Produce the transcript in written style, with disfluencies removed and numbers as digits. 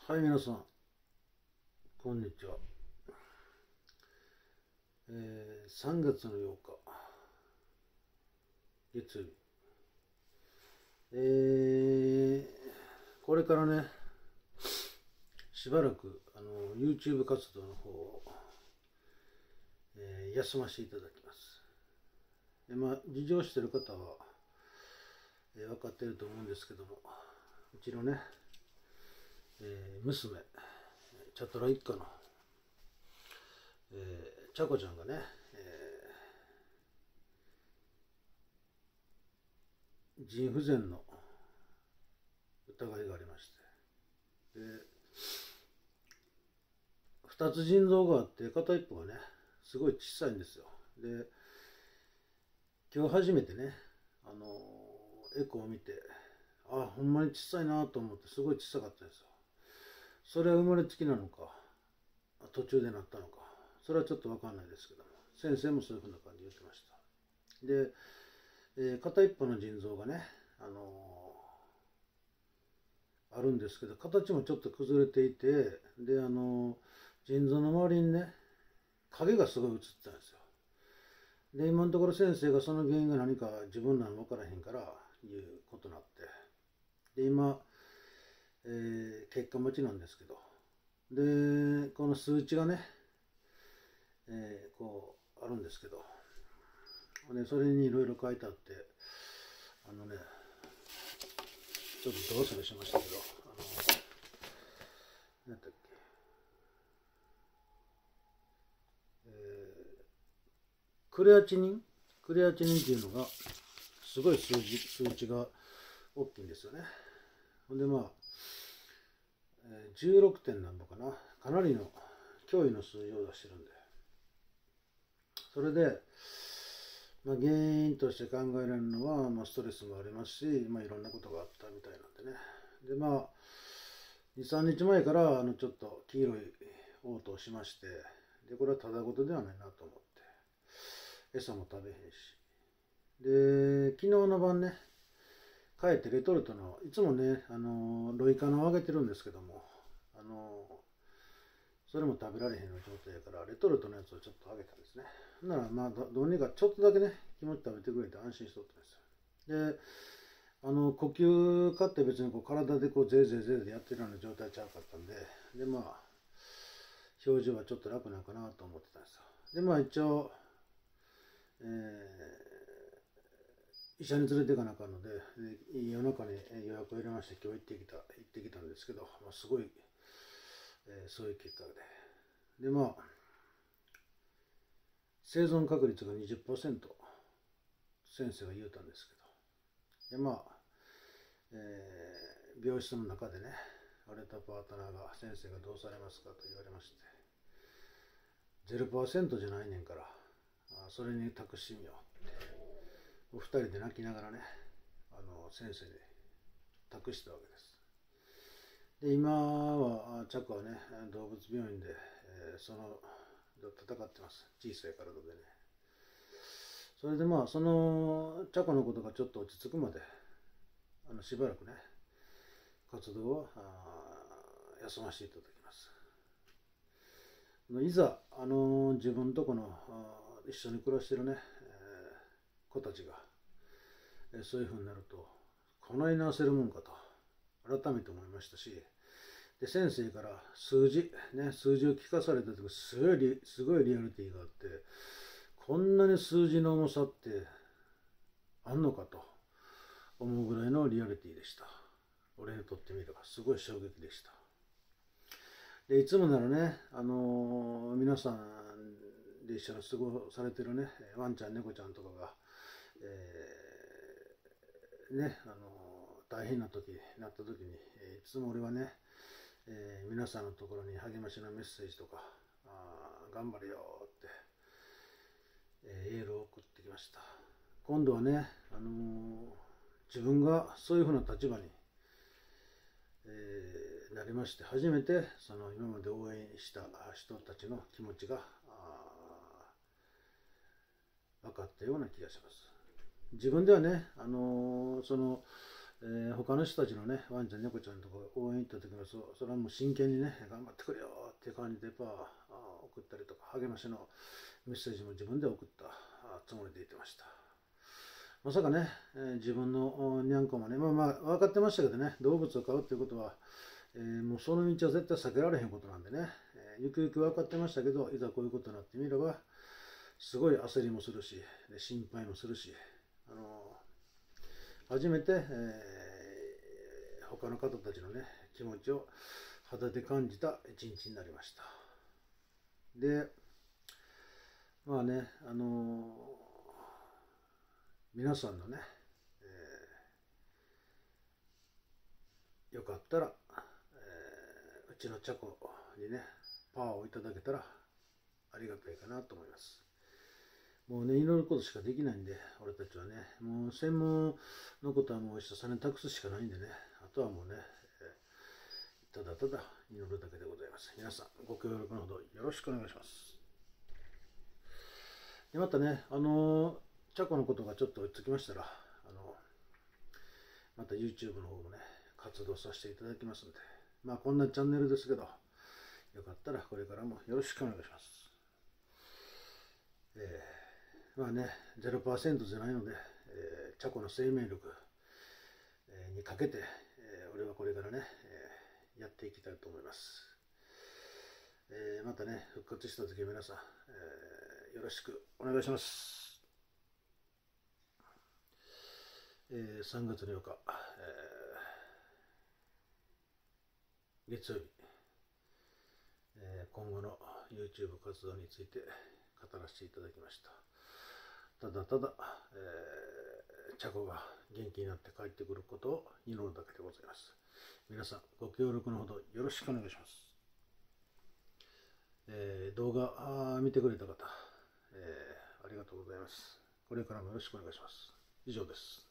はい、皆さん、こんにちは。3月の8日、月曜日。これからね、しばらくYouTube 活動の方を、休ませていただきます。事情している方は、分かっていると思うんですけども、うちのね、娘、チャトラ一家の、ちゃこちゃんがね、腎不全の疑いがありまして、2つ腎臓があって、片一方がね、すごい小さいんですよ。で、今日初めてね、エコーを見て、ほんまに小さいなと思って、すごい小さかったんですよ。それは生まれつきなのか、途中でなったのか、それはちょっと分かんないですけども、先生もそういうふうな感じで言ってました。で、片一方の腎臓がね、あるんですけど、形もちょっと崩れていて、で、腎臓の周りにね、影がすごい映ってたんですよ。で、今のところ先生がその原因が何か自分らの分からへんからいうことになって、で、今、結果待ちなんですけど、で、この数値がね、こう、あるんですけど、で、それにいろいろ書いてあって、ちょっとどう忘れしましたけど、何だっけ、クレアチニンっていうのが、すごい数値が大きいんですよね。ほんで16点なんぼかな、かなりの驚異の数字を出してるんで、それで、原因として考えられるのは、ストレスもありますし、いろんなことがあったみたいなんでね。で、2、3日前からちょっと黄色い嘔吐をしまして、で、これはただ事ではないなと思って、餌も食べへんし。で、昨日の晩ね、帰ってレトルトの、いつもね、ロイカノをあげてるんですけども、それも食べられへんような状態やから、レトルトのやつをちょっとあげたんですね。なら、どうにかちょっとだけね、気持ち食べてくれて安心しとったんですよ。で、呼吸かって別に体でゼーゼーゼーゼーやってるような状態ちゃうかったんで、で、表情はちょっと楽なんかなと思ってたんですよ。で、一応、医者に連れていかなあかんので、夜中に予約を入れまして、今日行ってきたんですけど、すごい、そういう結果で。で、生存確率が 20% 先生が言うたんですけど、で、病室の中でね、割れたパートナーが先生がどうされますかと言われまして、0% じゃないねんから、それに託してみようって、お二人で泣きながらね、先生に託したわけです。で、今は、チャコはね、動物病院で、戦ってます。小さい体でね。それでそのチャコのことがちょっと落ち着くまで、しばらくね、活動を休ませていただきます。いざ、自分とこの一緒に暮らしてるね、子たちが、そういうふうになると、こないな焦るもんかと、改めて思いましたし、で、先生から数字を聞かされた時、すごいリアリティがあって、こんなに数字の重さってあんのかと思うぐらいのリアリティでした。俺にとってみれば、すごい衝撃でした。で、いつもならね、皆さんで一緒に過ごされてるね、ワンちゃん、猫ちゃんとかが、大変な時になった時に、いつも俺はね、皆さんのところに励ましのメッセージとか、頑張れよって、エールを送ってきました。今度はね、自分がそういうふうな立場に、なりまして、初めて今まで応援した人たちの気持ちが分かったような気がします。自分ではね、 他の人たちのね、ワンちゃん、猫ちゃんとか応援行った時もそれはもう真剣にね、頑張ってくれよっていう感じで送ったりとか、励ましのメッセージも自分で送ったつもりで言ってました。まさかね、自分のにゃんこもね、分かってましたけどね、動物を飼うっていうことは、もうその道は絶対避けられへんことなんでね、ゆくゆく分かってましたけど、いざこういうことになってみれば、すごい焦りもするし、心配もするし、初めて、他の方たちのね、気持ちを肌で感じた一日になりました。で、まあね、皆さんのね、よかったら、うちのチャコにね、パワーをいただけたらありがたいかなと思います。もうね、祈ることしかできないんで、俺たちはね、もう専門のことはもうお医者さんに託すしかないんでね、あとはもうね、ただただ祈るだけでございます。皆さん、ご協力のほどよろしくお願いします。でまたね、チャコのことがちょっと追いつきましたら、また YouTube の方もね、活動させていただきますんで、まあこんなチャンネルですけど、よかったらこれからもよろしくお願いします。まあね、0% じゃないので、チャコの生命力、にかけて、俺はこれからね、やっていきたいと思います。またね、復活した時は皆さん、よろしくお願いします。3月の8日、月曜日、今後の YouTube 活動について語らせていただきました。ただただ、チャコが元気になって帰ってくることを祈るだけでございます。皆さんご協力のほどよろしくお願いします。動画見てくれた方、ありがとうございます。これからもよろしくお願いします。以上です。